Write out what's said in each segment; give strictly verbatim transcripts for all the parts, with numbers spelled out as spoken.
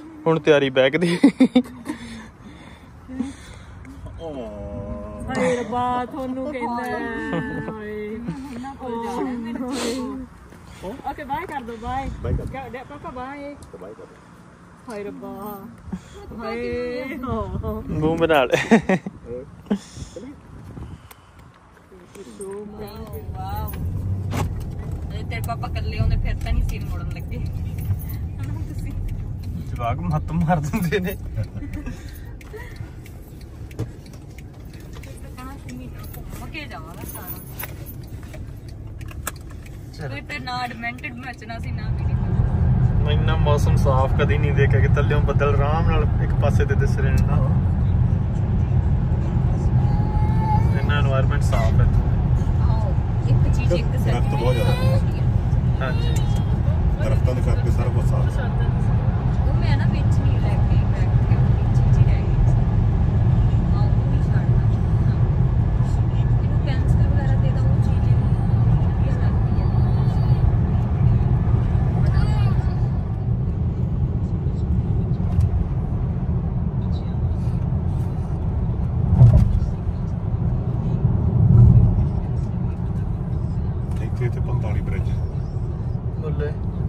ਹੁਣ ਤਿਆਰੀ ਬੈਗ ਦੀ। ਹਾਏ ਰੱਬਾ ਤੁਹਾਨੂੰ ਕਹਿੰਦਾ ਹਾਏ ਓਕੇ ਬਾਏ ਕਰ ਦੋ ਬਾਏ ਬਾਏ ਕਰ ਪਾਪਾ ਬਾਏ ਬਾਏ ਕਰ ਹਾਏ ਰੱਬਾ ਹਾਏ ਮੂੰਹ ਬਣਾ ਲੈ। ਵਾਓ ਤੇਰੇ ਪਾਪਾ ਕੱਲੇ ਉਹਨੇ ਫਿਰ ਤਾਂ ਨਹੀਂ ਸੀਨ ਮੋੜਨ ਲੱਗੇ ਤੁਸੀਂ ਜਵਾਕ ਮੱਤ ਮਾਰ ਦਿੰਦੇ ਨੇ। ਕੇ ਜਾਵਾਂਗਾ ਸਾਰਾ ਕੋਈ ਤੇ ਨਾ ਐਡਮੈਂਟਡ ਮਚਣਾ ਸੀ ਨਾ ਵੀ ਨਹੀਂ। ਇੰਨਾ ਮੌਸਮ ਸਾਫ਼ ਕਦੀ ਨਹੀਂ ਦੇਖਿਆ ਕਿ ਥੱਲੇ ਬੱਦਲ ਆਰਾਮ ਨਾਲ ਇੱਕ ਪਾਸੇ ਤੇ ਦਿਸ ਰਹੇ ਨੇ ਨਾ। ਇੰਨਾ এনवायरमेंट ਸਾਫ਼ ਹੈ। ਆਓ ਇੱਕ ਚੀਜ਼ ਇੱਕ ਦਰਖਤ ਬਹੁਤ ਜ਼ਿਆਦਾ ਹਾਂਜੀ ਦਰਖਤਾਂ ਦੇ ਕਰਕੇ ਸਾਰਾ ਕੁਝ ਸਾਫ਼। ਉਹ ਮੈਂ ਨਾ ਵਿੱਚ ਨਹੀਂ ਲੈ ਕੇ ਬੈਠ ਕੇ ਵਿੱਚ ਹੀ ਰਹਿ ਗਈ। ਆਓ ਉਹ ਵੀ ਛੱਡਣਾ ਇਹਨੂੰ ਕੈਂਸਲ ਵਗੈਰਾ ਦੇ ਦੋ ਉਹ ਚੀਜ਼ ਵਧੀਆ ਲੱਗਦੀ ਹੈ। ਇੱਥੇ ਤੇ ਪੰਤਾਲੀ ਬ੍ਰਿਜ ਬੋਲੇ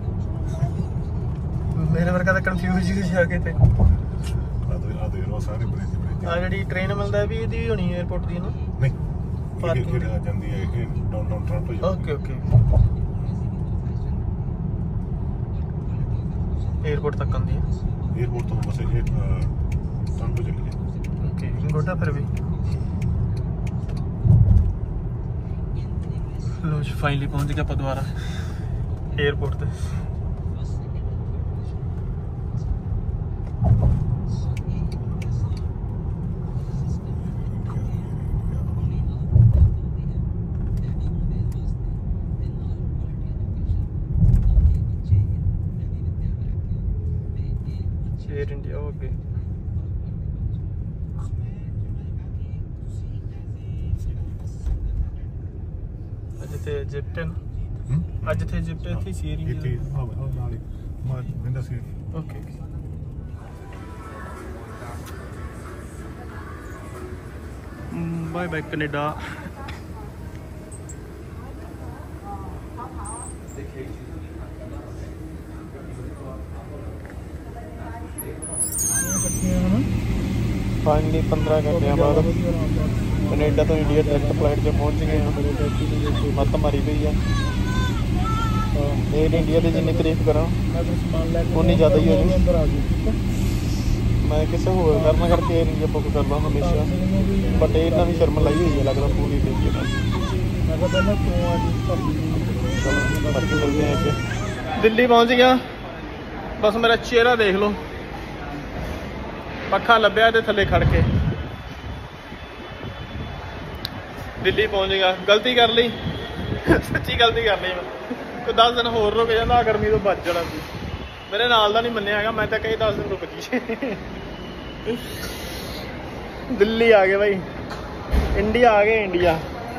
ਮੇਰੇ ਵਰਗਾ ਤਾਂ ਕਨਫਿਊਜ਼ ਹੀ ਜਾ ਕੇ ਤੇ ਆ ਦੇ ਆ ਦੇ ਰੋ ਸਾਰੇ ਬ੍ਰਿਜ ਬ੍ਰਿਜ ਆ ਜਿਹੜੀ ਟ੍ਰੇਨ ਮਿਲਦਾ ਵੀ ਇਹਦੀ ਹੋਣੀ 에어ਪੋਰਟ ਦੀ ਨਾ। ਨਹੀਂ ਇਹ ਜਿਹੜਾ ਜਾਂਦੀ ਹੈ ਇਹ downtown Toronto. Okay okay airport ਤੱਕ ਆਉਂਦੀ ਹੈ। 에어ਪੋਰਟ ਤੋਂ ਬਸ ਇਹ ਟੋਰਾਂਟੋ ਚਲੀ ਹੈ। ਓਕੇ ਗੋਟਾ ਫਿਰ ਵੀ ਲੋ ਜੀ ਫਾਈਨਲੀ ਪਹੁੰਚ ਗਏ ਆਪਾਂ ਦੁਬਾਰਾ 에어ਪੋਰਟ ਤੇ। 에ਅਰ ਇੰਡੀਆ ਹੋ ਗਏ। ਅੱਜ ਤੇ ਇਜਿਪਟ ਹੈ ਨਾ। ਅੱਜ ਤੇ ਇਜਿਪਟ ਇੱਥੇ ਸੀ 에ਅਰ ਇੱਥੇ ਇੰਡੀਆ। ਆ ਨਾਲ ਹੀ ਮਾਰ ਬੰਦਾ ਸੀ। Okay bye bye Canada. Finally पंद्रह घंटे बाद कनेडा तो इंडिया डायरेक्ट फ्लाइट से पहुँच गए हैं। मत मारी पई है एयर इंडिया की जिन्नी तारीफ करा उन्नी ज़्यादा ही हो जाए। मैं किसी होर करना करके एयर इंडिया बुक करदा हमेशा बट इन्होंने भी शर्म लाई हुई है लगता पूरी देखिए। चलते हैं अगे दिल्ली पहुँच गया। बस मेरा चेहरा देख लो पखा लभ्या ते थले खड़ के दिल्ली पहुंच गया। गलती कर ली सच्ची गलती कर ली मैं कोई दस दिन होर रुक जाता गर्मी तो बच जाना सी। मेरे नाल दा नहीं मन्निया हैगा मैं तो कई दस दिन रुक जी। दिल्ली आ गए भाई इंडिया आ गए इंडिया।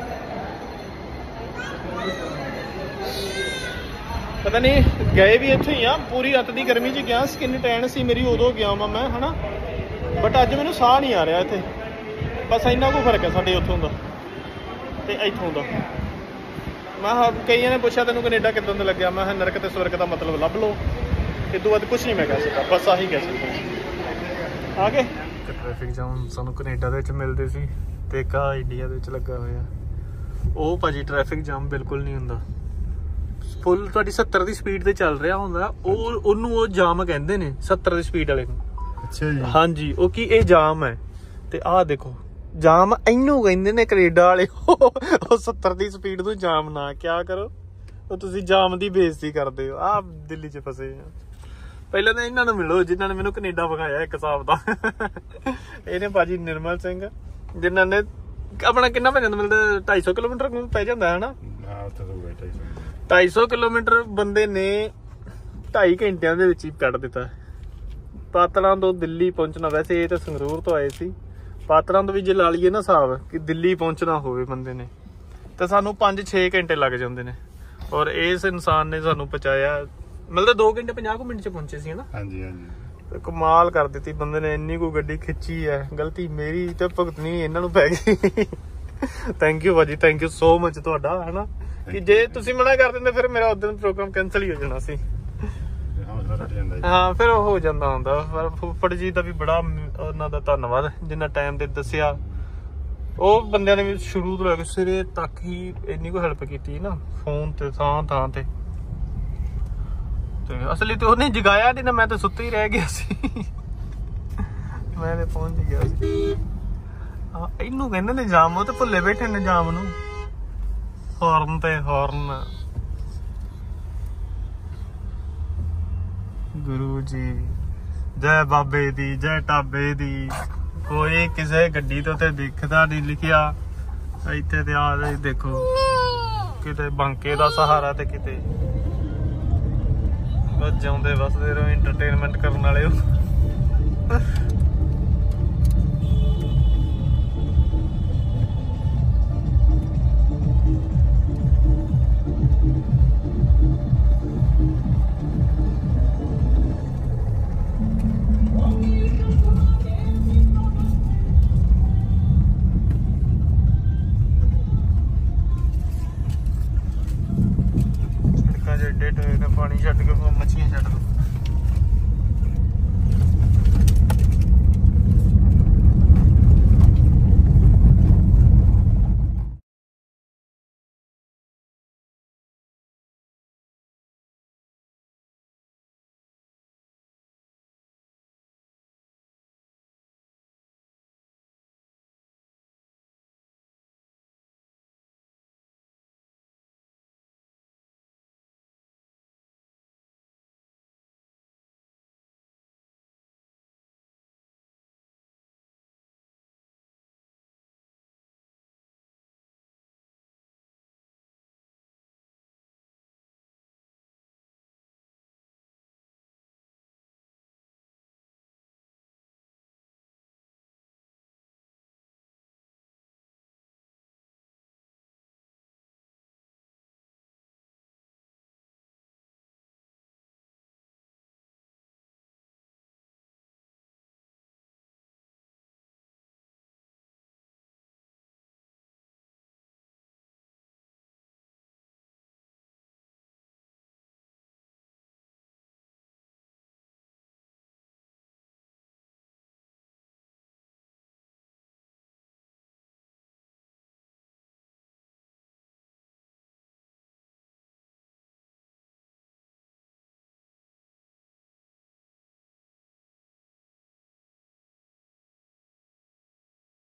पता नहीं गए भी इत्थे ही आ पूरी रात की गर्मी च गया। स्किन टैन सी मेरी उदों गया वा मैं है ना बट अज मैनू साह नहीं आ रहा इत्थे। बस इन्ना को फर्क है साडे उत्थों दा ते इत्थों दा। मैं कई ने पूछा तेनों कनेडा किदां दा लग्या। मैं नरक ते स्वर्ग का मतलब लभ लो इदों बाद कुछ नहीं मैं कह सकता बस आही कह सकता। आ गए ट्रैफिक जाम सानू कनेडा दे विच मिलदे सी ते का इंडिया दे विच लगा होया। ਉਹ ਭਾਜੀ ਟ੍ਰੈਫਿਕ ਜਾਮ ਬਿਲਕੁਲ ਨਹੀਂ ਹੁੰਦਾ। ਫੁੱਲ ਤੁਹਾਡੀ ਸੱਤਰ ਦੀ ਸਪੀਡ ਤੇ ਚੱਲ ਰਿਹਾ ਹੁੰਦਾ ਉਹ ਉਹਨੂੰ ਉਹ ਜਾਮ ਕਹਿੰਦੇ ਨੇ ਸੱਤਰ ਦੀ ਸਪੀਡ ਵਾਲੇ ਨੂੰ। ਅੱਛਾ ਜੀ ਹਾਂਜੀ ਉਹ ਕੀ ਇਹ ਜਾਮ ਹੈ ਤੇ ਆਹ ਦੇਖੋ ਜਾਮ ਇਹਨੂੰ ਕਹਿੰਦੇ ਨੇ ਕੈਨੇਡਾ ਵਾਲੇ। ਉਹ ਸੱਤਰ ਦੀ ਸਪੀਡ ਨੂੰ ਜਾਮ ਨਾ ਕਿਆ ਕਰੋ ਉਹ ਤੁਸੀਂ ਜਾਮ ਦੀ ਬੇਇੱਜ਼ਤੀ ਕਰਦੇ ਹੋ। ਆਹ ਦਿੱਲੀ 'ਚ ਫਸੇ ਆ। ਪਹਿਲਾਂ ਤਾਂ ਇਹਨਾਂ ਨੂੰ ਮਿਲੋ ਜਿਨ੍ਹਾਂ ਨੇ ਮੈਨੂੰ ਕੈਨੇਡਾ ਵਿਖਾਇਆ ਇੱਕ ਹਿਸਾਬ ਦਾ। ਇਹਨੇ ਭਾਜੀ ਨਿਰਮਲ ਸਿੰਘ ਜਿਨ੍ਹਾਂ ਨੇ ਆਪਣਾ ਕਿੰਨਾ ਪੈ ਜਾਂਦਾ ਮਿਲਦਾ ਢਾਈ ਸੌ ਕਿਲੋਮੀਟਰ ਪੈ ਜਾਂਦਾ ਹੈ ਨਾ। ਢਾਈ ਸੌ ਕਿਲੋਮੀਟਰ ਬੰਦੇ ਨੇ ਢਾਈ ਘੰਟਿਆਂ ਦੇ ਵਿੱਚ ਹੀ ਕੱਢ ਦਿੱਤਾ। ਪਾਤੜਾਂ ਤੋਂ ਦਿੱਲੀ ਪਹੁੰਚਣਾ ਵੈਸੇ ਇਹ ਤਾਂ ਸੰਗਰੂਰ ਤੋਂ ਆਏ ਸੀ। ਪਾਤੜਾਂ ਤੋਂ ਵੀ ਜੇ ਲਾ ਲਈਏ ਨਾ ਹਿਸਾਬ ਕਿ ਦਿੱਲੀ ਪਹੁੰਚਣਾ ਹੋਵੇ ਬੰਦੇ ਨੇ ਤਾਂ ਸਾਨੂੰ ਪੰਜ ਛੇ ਘੰਟੇ ਲੱਗ ਜਾਂਦੇ ਨੇ। ਔਰ ਇਸ ਇਨਸਾਨ ਨੇ ਸਾਨੂੰ ਪਹੁੰਚਾਇਆ ਮਤਲਬ ਦੋ ਘੰਟੇ ਪੰਜਾਹ ਕੁ ਮਿੰਟ 'ਚ ਪਹੁੰਚੇ ਸੀ ਨਾ। ਹਾਂਜੀ ਹਾਂਜੀ ਕਮਾਲ ਕਰ ਦਿੱਤੀ ਬੰਦੇ ਨੇ, ਇੰਨੀ ਕੋਈ ਗੱਡੀ ਖਿੱਚੀ ਹੈ। ਗਲਤੀ ਮੇਰੀ ਤੇ ਭੁਗਤਣੀ ਇਹਨਾਂ ਨੂੰ ਪੈ ਗਈ। ਥੈਂਕ ਯੂ ਭਾਜੀ, ਥੈਂਕ ਯੂ ਸੋ ਮਚ ਤੁਹਾਡਾ, ਹਨਾ ਕਿ ਜੇ ਤੁਸੀਂ ਮਨਾ ਕਰ ਦਿੰਦੇ ਫਿਰ ਮੇਰਾ ਉਦੋਂ ਪ੍ਰੋਗਰਾਮ ਕੈਂਸਲ ਹੀ ਹੋ ਜਾਣਾ ਸੀ। ਹਾਂ ਫਿਰ ਉਹ ਹੋ ਜਾਂਦਾ ਹੁੰਦਾ। ਪਰ ਫੁੱਫੜ ਜੀ ਦਾ ਵੀ ਬੜਾ ਉਹਨਾਂ ਦਾ ਧੰਨਵਾਦ ਜਿੰਨਾ ਟਾਈਮ ਤੇ ਦੱਸਿਆ। ਉਹ ਬੰਦਿਆਂ ਨੇ ਵੀ ਸ਼ੁਰੂ ਤੋਂ ਲੈ ਕੇ ਸਿਰੇ ਤੱਕ ਹੀ ਇੰਨੀ ਕੋਈ ਹੈਲਪ ਕੀਤੀ ਨਾ, ਫੋਨ ਤੇ ਥਾਂ ਥਾਂ ਤੇ। ਤੇ ਅਸਲੀ ਤੇ ਉਹਨੇ ਜਗਾਇਆ ਨਹੀਂ ਨਾ, ਮੈਂ ਤਾਂ ਸੁੱਤਾ ਹੀ ਰਹਿ ਗਿਆ ਸੀ। ਮੈਂ ਤੇ ਪਹੁੰਚ ਗਿਆ ਸੀ। ਹਾਂ ਇਹਨੂੰ ਕਹਿੰਦੇ ਨੇ ਜਾਮ, ਉਹ ਤੇ ਭੁੱਲੇ ਬੈਠੇ ਨੇ ਜਾਮ ਨੂੰ। ਹਾਰਨ ਤੇ ਹਾਰਨ। ਗੁਰੂ ਜੀ ਜੈ ਬਾਬੇ ਦੀ, ਜੈ ਢਾਬੇ ਦੀ। ਕੋਈ ਕਿਸੇ ਗੱਡੀ ਤੋਂ ਤੇ ਦਿਖਦਾ ਨਹੀਂ ਲਿਖਿਆ ਇੱਥੇ ਤੇ। ਆ ਦੇਖੋ ਕਿਤੇ ਬੰਕੇ ਦਾ ਸਹਾਰਾ ਤੇ ਕਿਤੇ ਬਸ ਜਿਉਂਦੇ ਵਸਦੇ ਰਹੋ, ਐਂਟਰਟੇਨਮੈਂਟ ਕਰਨ ਵਾਲੇ ਹੋ।